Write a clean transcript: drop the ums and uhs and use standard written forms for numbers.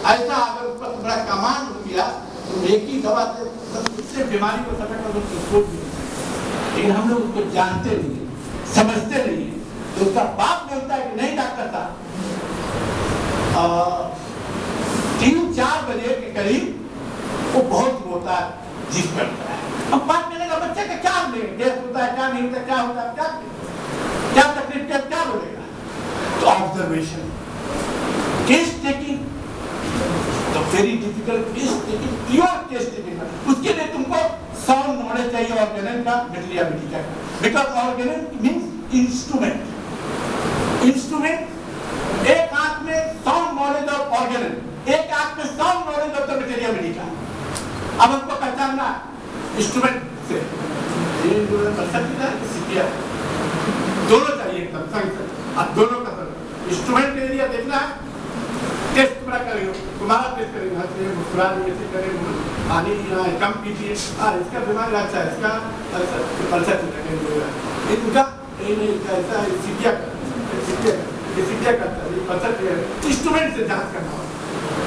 ऐसा अगर उस पर तुम्हारा कमांड हो गया तो एक ही दवा से उससे बीमारी को सफल कर दो, लेकिन हम लोग उसको जानते नहीं है, समझते नहीं है। तो उसका बाप बोलता है कि नहीं डॉक्टर साहब 3-4 बजे के करीब वो बहुत रोता है, जिद करता है। अब बात मिलेगा बच्चे का क्या लेंगे, गैस होता है क्या नहीं होता, क्या होता है क्या तकलीफ क्या बोलेगा। तो ऑब्जर्वेशन, केस टेकिंग, तो very difficult case taking, pure case taking. उसके लिए तुमको साउंड नॉलेज चाहिए ऑर्गेनल का, मेटेरियलिटी का, because Organon means instrument. Instrument, एक हाथ में साउंड नॉलेज ऑफ ऑर्गेनल, एक हाथ में sound knowledge of the materiality का। अब हमको पहचानना इंस्ट्रूमेंट से, ये जो है मसला सीखिया, दोनों चाहिए एकदम संग। अब दोनों का इंस्ट्रूमेंट एरिया देखना है, टेस्ट पूरा करेंगे, तुम्हारा टेस्ट करेंगे, हंसने मुस्कुरा कैसे करेंगे, पानी पीना है कम पीजिए, इसका बीमारी अच्छा है, इसका पल्सर चलेगा, इनका ऐसा सीखिया करता है, पल्सर इंस्ट्रूमेंट से जांच करना होगा।